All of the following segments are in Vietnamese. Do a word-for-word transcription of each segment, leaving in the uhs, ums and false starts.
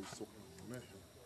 สุกนะ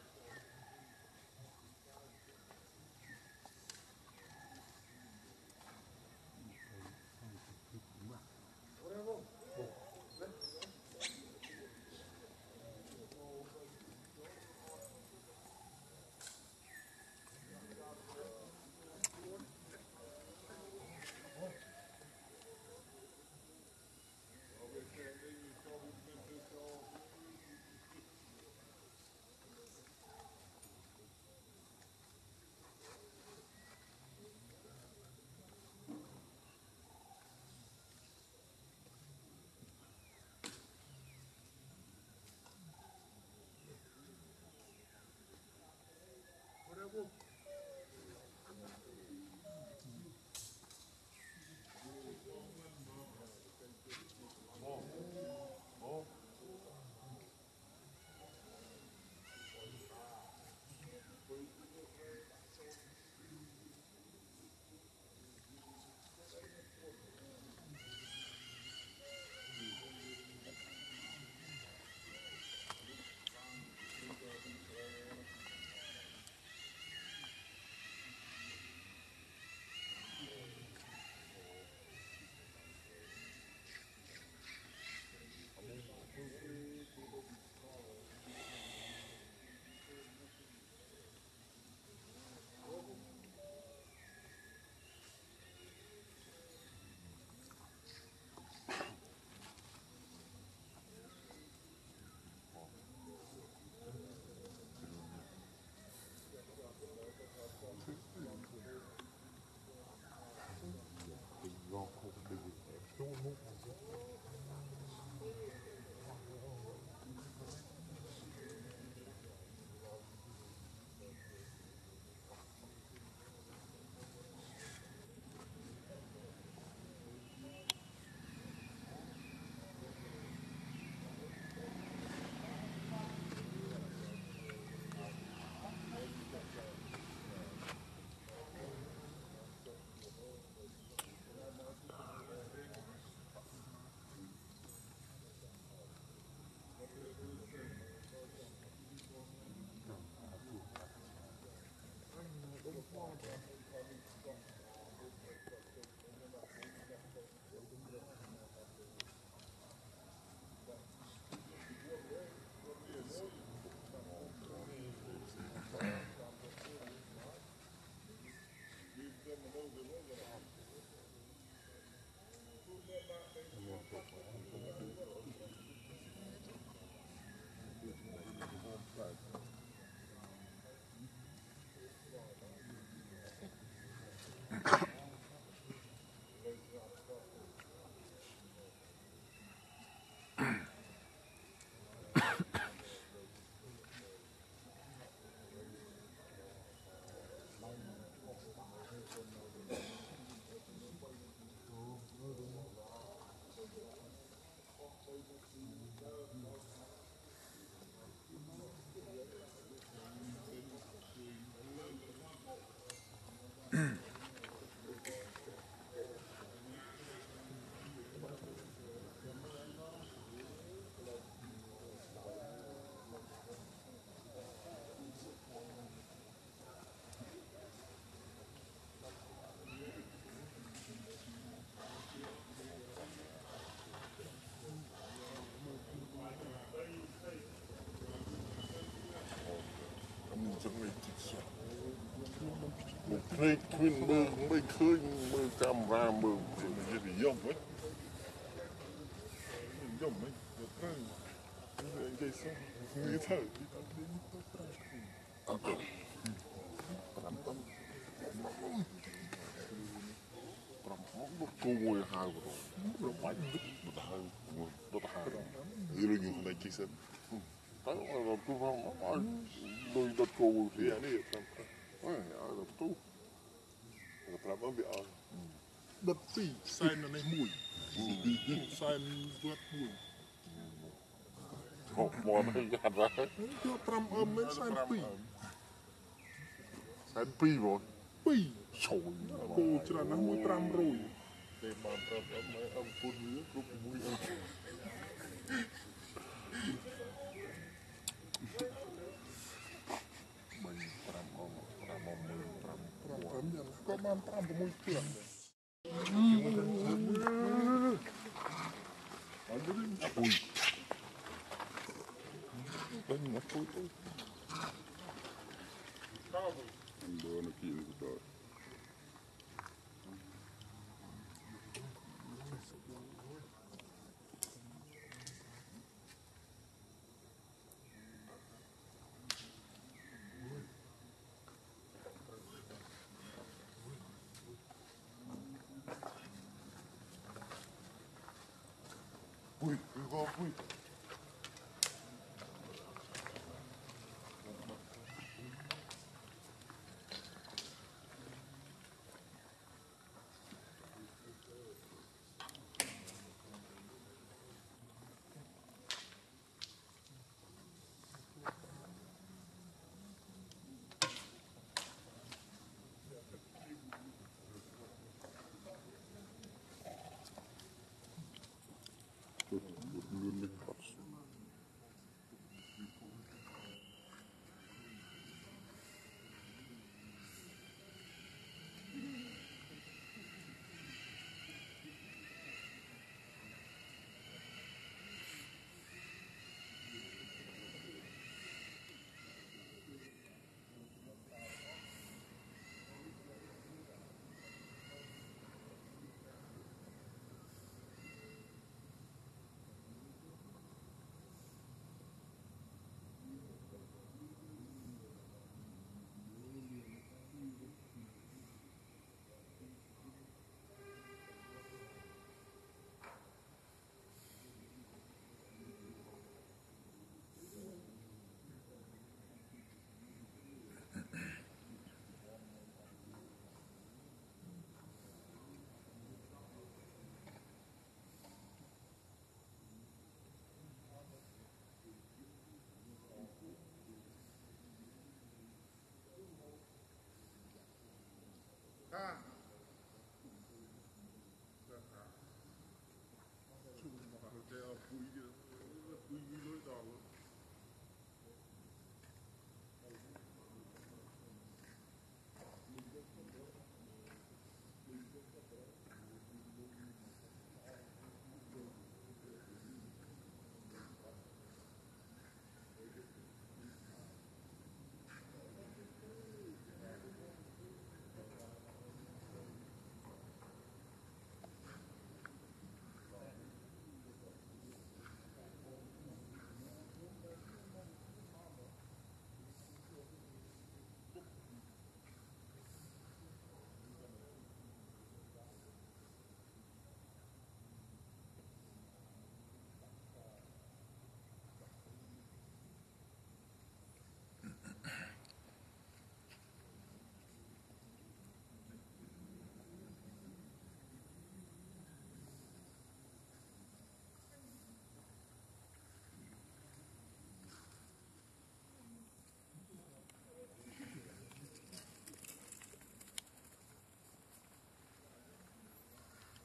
เพลงขึ้นมือไม่ขึ้นมือกำรามือจะได้ย่อมไหมย่อมไหมเดี๋ยวตั้งนี่เลยใจสั่นนี่เท่าที่ตัดดิ้นตัวตายปรำต้นปรำต้นกูมวยหายไปแล้วไปดึกดึกหายดึกหายนี่เราอยู่ในจิตสันแต่เราตัวเราโดยดัดกูเสียนี่ปรำเอ้ยเราตู้Pertama biar tapi saya nanti mui, saya buat mui. Oh, mau nanti ada? Dia pram amen saya pi. Saya pi boh. Pi. Show. Aku cerana mui pram roi. Tema pram amen ampun dia, grup mui ampun. ko man tramp muy kiran. Apoy. Kan apoy to. Ando na kini ko to. Uy, uy, uy.